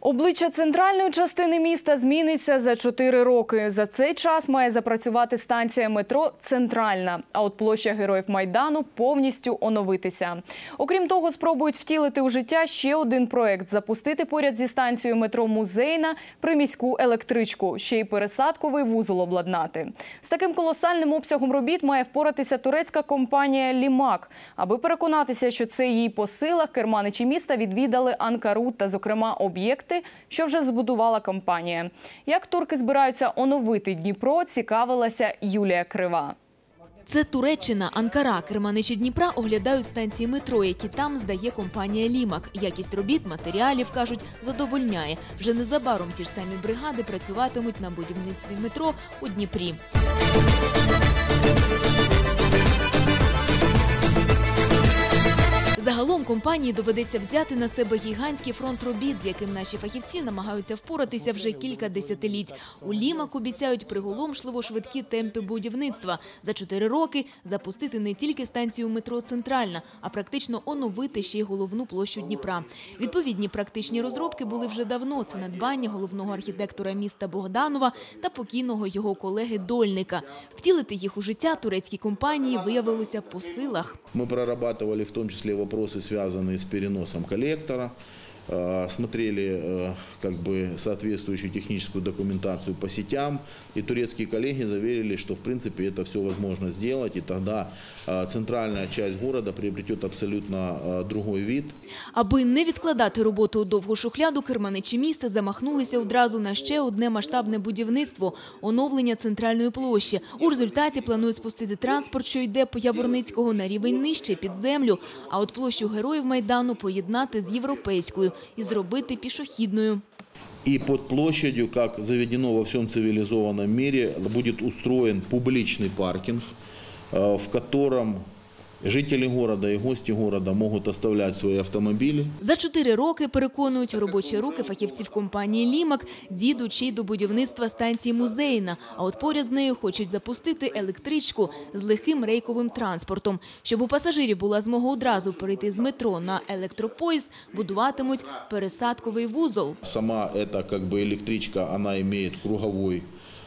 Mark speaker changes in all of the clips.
Speaker 1: Обличчя центральної частини міста зміниться за 4 роки. За цей час має запрацювати станція метро «Центральна», а от площа Героїв Майдану повністю оновитися. Окрім того, спробують втілити у життя ще один проект – запустити поряд зі станцією метро «Музейна» приміську електричку, ще й пересадковий вузол обладнати. З таким колосальним обсягом робіт має впоратися турецька компанія «Лімак». Аби переконатися, що це їй по силах, керманичі міста відвідали Анкару та, зокрема, об'єкти, що вже збудувала компанія. Як турки збираються оновити Дніпро, цікавилася Юлія Крива.
Speaker 2: Це Туреччина, Анкара. Керманичі Дніпра оглядають станції метро, які там здає компанія «Лімак». Якість робіт, матеріалів, кажуть, задовольняє. Вже незабаром ті ж самі бригади працюватимуть на будівництві метро у Дніпрі. Загалом компанії доведеться взяти на себе гігантський фронт робіт, з яким наші фахівці намагаються впоратися вже кілька десятиліть. У «Лімак» обіцяють приголомшливо швидкі темпи будівництва. За 4 роки запустити не тільки станцію метро «Центральна», а практично оновити ще й головну площу Дніпра. Відповідні практичні розробки були вже давно. Це надбання головного архітектора міста Богданова та покійного його колеги Дольника. Втілити їх у життя турецькій компанії виявилося по силах.
Speaker 3: Ми прорабатували в тому числі вопросы, связанные с переносом коллектора, смотрели соответствующую техническую документацию по сетям, и турецкие коллеги заверили, что в принципе это все возможно сделать, и тогда центральная часть города приобретет абсолютно другой вид.
Speaker 2: Аби не відкладати роботу у довгу шухляду, керманичі міста замахнулися одразу на ще одне масштабне будівництво – оновлення центральної площі. У результаті планують спустити транспорт, що йде по Яворницького, на рівень нижче, під землю, а от площу Героїв Майдану поєднати з європейською і зробити пішохідною.
Speaker 3: И под площадью, как заведено во всем цивилизованном мире, будет устроен публичный паркинг, в котором жителі города і гості города можуть оставляти свої автомобілі.
Speaker 2: За 4 роки, переконують, робочі руки фахівців компанії «Лімак» дійдуть ще й до будівництва станції «Музейна». А от поряд з нею хочуть запустити електричку з легким рейковим транспортом. Щоб у пасажирів була змога одразу перейти з метро на електропоїзд, будуватимуть пересадковий вузол.
Speaker 3: Сама ця електричка, вона має круговий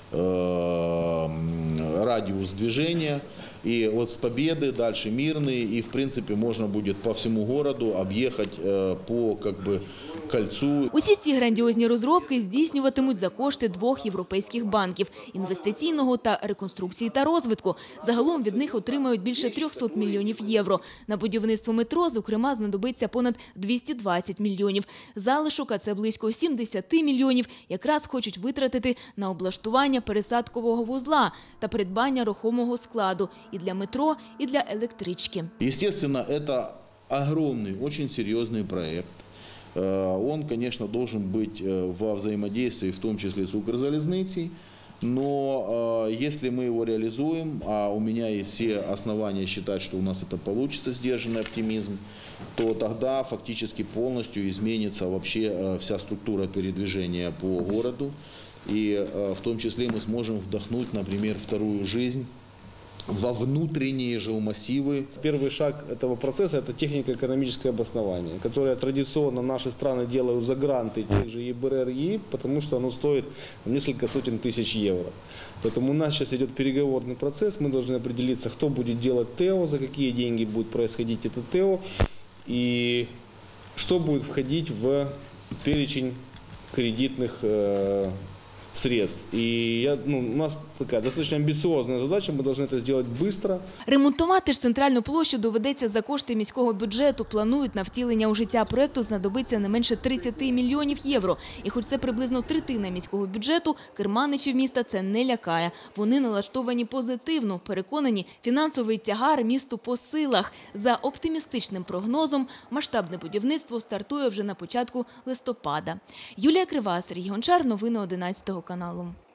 Speaker 3: радиус движения. И вот с Победы дальше Мирный, и в принципе можно будет по всему городу объехать по кольцу.
Speaker 2: Усі ці грандіозні розробки здійснюватимуть за кошти 2 європейських банків – інвестиційного та реконструкції та розвитку. Загалом від них отримають більше 300 мільйонів євро. На будівництво метро, зокрема, знадобиться понад 220 мільйонів. Залишок, а це близько 70 мільйонів, якраз хочуть витратити на облаштування пересадкового вузла та придбання рухомого складу и для метро, и для электрички.
Speaker 3: Естественно, это огромный, очень серьезный проект. Он, конечно, должен быть во взаимодействии, в том числе с Укрзалезницей. Но если мы его реализуем, а у меня есть все основания считать, что у нас это получится, сдержанный оптимизм, то тогда фактически полностью изменится вообще вся структура передвижения по городу. И в том числе мы сможем вдохнуть, например, вторую жизнь во внутренние жилмассивы.
Speaker 4: Первый шаг этого процесса – это технико-экономическое обоснование, которое традиционно наши страны делают за гранты тех же ЕБРР, ЕИП, потому что оно стоит несколько сотен тысяч евро. Поэтому у нас сейчас идет переговорный процесс, мы должны определиться, кто будет делать ТЭО, за какие деньги будет происходить это ТЭО, и что будет входить в перечень кредитных средств. И у нас такая достаточно амбициозная задача, мы должны это сделать быстро.
Speaker 2: Ремонтувати ж центральну площу доведеться за кошти міського бюджету. Планують, на втілення у життя проєкту знадобиться не менше 30 мільйонів євро. І хоч це приблизно третина міського бюджету, керманичів міста це не лякає. Вони налаштовані позитивно, переконані, фінансовий тягар місту по силах. За оптимістичним прогнозом, масштабне будівництво стартує вже на початку листопада. Юлія Крива, Сергій Гончар, новини 11 каналу.